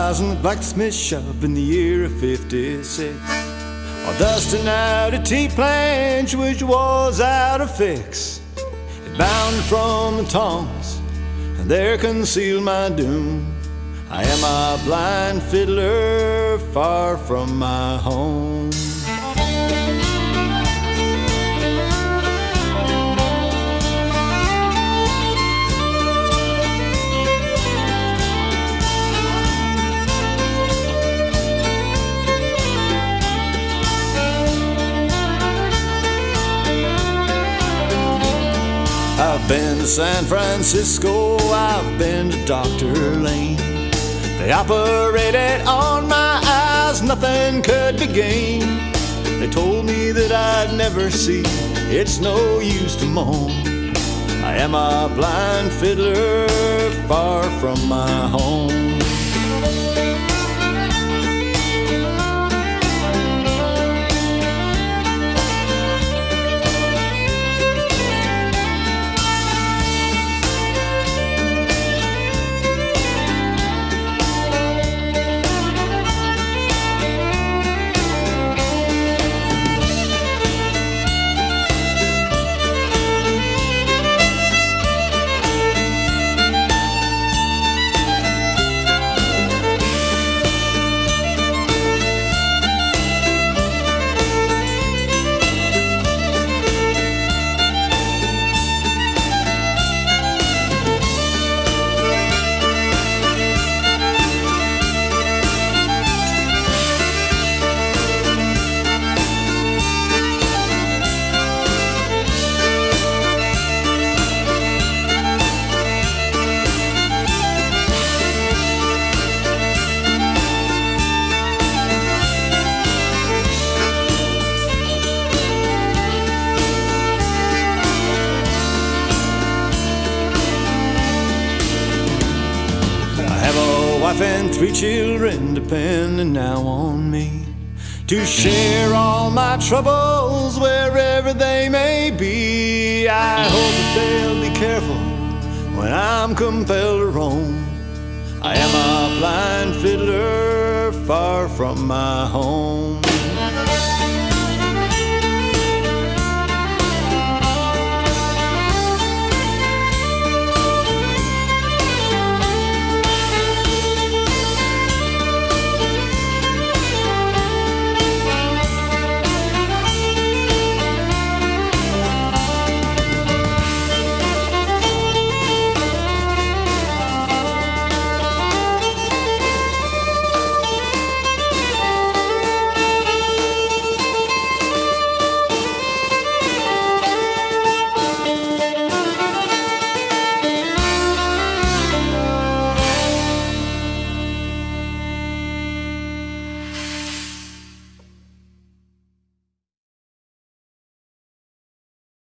was in the blacksmith shop in the year of '56, while dusting out a T-planch which was out of fix. It bounded from the tongs, and there concealed my doom. I am a blind fiddler far from my home. I've been to San Francisco, I've been to Dr. Lane. They operated on my eyes, nothing could be gained. They told me that I'd never see, it's no use to moan. I am a blind fiddler far from my home. Wife and 3 children depending now on me to share all my troubles wherever they may be. I hope that they'll be careful when I'm compelled to roam. I am a blind fiddler far from my home.